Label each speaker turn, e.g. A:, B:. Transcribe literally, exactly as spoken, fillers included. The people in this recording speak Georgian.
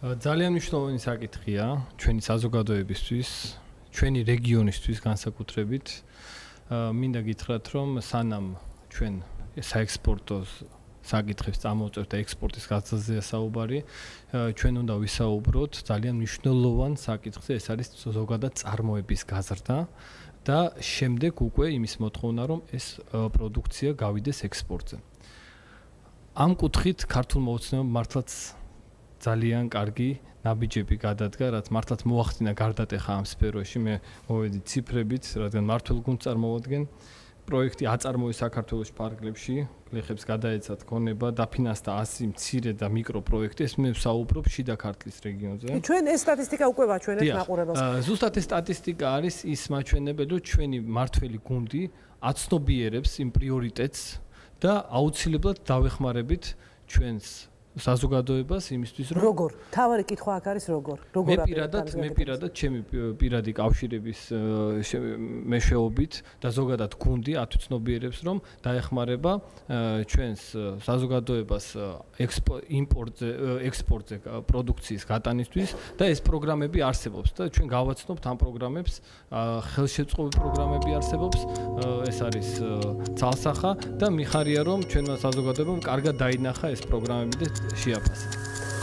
A: ძალიან მნიშვნელოვანი საკითხია ჩვენი საზოგადოებისთვის, ჩვენი რეგიონისთვის განსაკუთრებით. მინდა გითხრათ, რომ სანამ ჩვენ საექსპორტო საკითხებს წამოვწევთ და ექსპორტის გაზრდაზეა საუბარი, ჩვენ უნდა ვისაუბროთ ძალიან მნიშვნელოვან საკითხზე, ეს არის ზოგადად წარმოების გაზრდა და შემდეგ უკვე იმის მოთხოვნა, რომ ეს პროდუქცია გავიდეს ექსპორტზე. ამ კუთხით ქართულ მოვაცნებამ მართლაც ძალიან კარგი ნაბიჯები გადადგა, რაც მართლაც მოახდინა გარდატეხა ამ სფეროში. მე მოვედი ციფრებით, რადგან მართულ გუნდს წარმოვადგენ. პროექტი აწარმოეს საქართველოს პარკლებში, გლეხებს გადაეცათ ქონება, დაფინანსდა ასი მცირე და მიკრო პროექტი. ეს მე ვსაუბრობ შიდა ქართლის რეგიონზე.
B: ჩვენ ეს სტატისტიკა უკვე ვაჩვენებთ მაყურებელს.
A: ზუსტად ეს სტატისტიკა არის ის მაჩვენებელი, რომ ჩვენი მართველი გუნდი აცნობიერებს იმ პრიორიტეტს და აუცილებლად დავეხმარებით ჩვენს საზოგადოებას იმისთვის, რომ
B: როგორ? თავარი კითხვა აქ არის როგორ? როგორ
A: მე პირადად, მე პირადად ჩემი პირადი კავშირების მეშვეობით და ზოგადად გუნდი ათვისნობიერებს, რომ დაეხმარება ჩვენს საზოგადოებას იმპორტზე, ექსპორტზე პროდუქციის გატანისთვის და ეს პროგრამები არსებობს და ჩვენ გავაცნობთ ამ პროგრამებს, ხელშეწყობილ პროგრამები არსებობს, ეს არის ცალსახა და მიხარია, რომ ჩვენმა საზოგადოებამ კარგად დაინახა ეს პროგრამები და შეაფასა.